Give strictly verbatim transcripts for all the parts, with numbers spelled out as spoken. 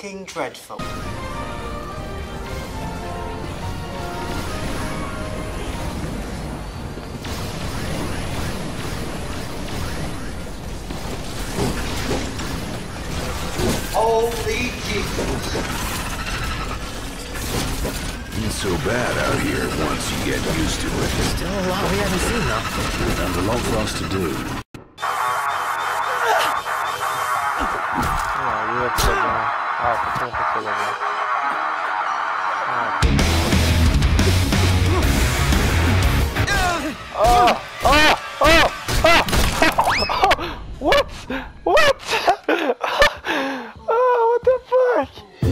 fucking dreadful. Holy Jesus! Ain't so bad out here once you get used to it. Still a lot we haven't seen though. And a lot for us to do. Oh! Oh! Oh! Oh! What? What? Oh, what the fuck?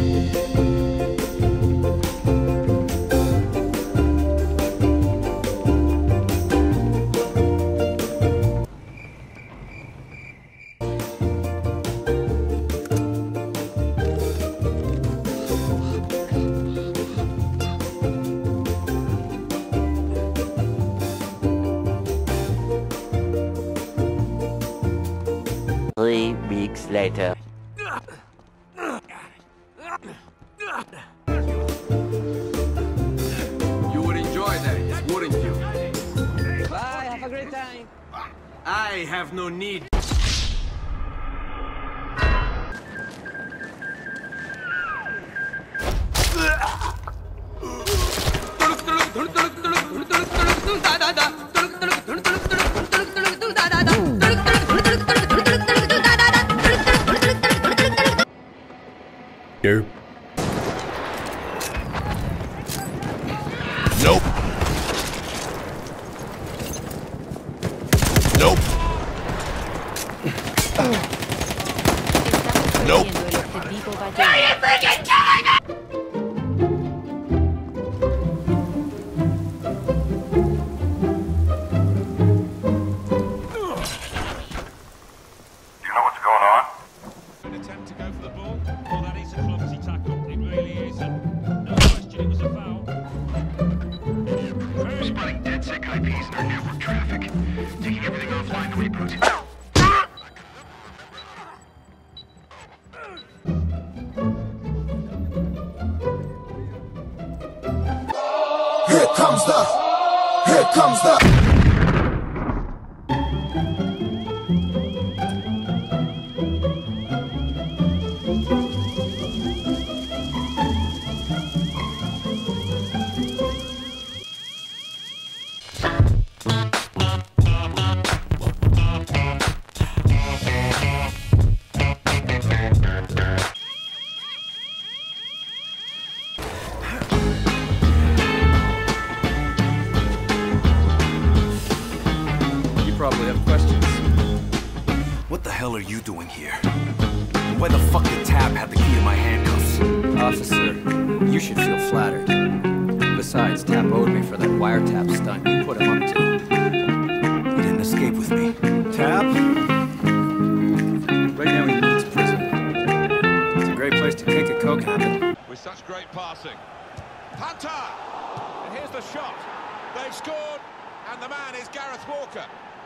Three weeks later. You would enjoy that, wouldn't you? Bye, have a great time. I have no need. Here. Nope. Nope. Nope. Are you freaking killing me? Here comes the, here comes the. Probably have questions. What the hell are you doing here? Why the fuck did Tab have the key to my handcuffs? Officer, you should feel flattered. Besides, Tab owed me for that wiretap stunt you put him up to. He didn't escape with me. Tab? Right now he needs prison. It's a great place to kick a coke habit. With such great passing. Hunter! And here's the shot. They've scored, and the man is Gareth Walker.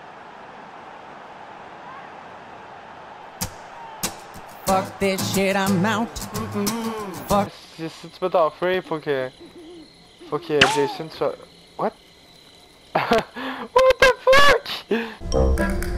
Fuck this shit, I'm out. Fuck. Je sitter på dagfree för que för que Jason så what? What the fuck?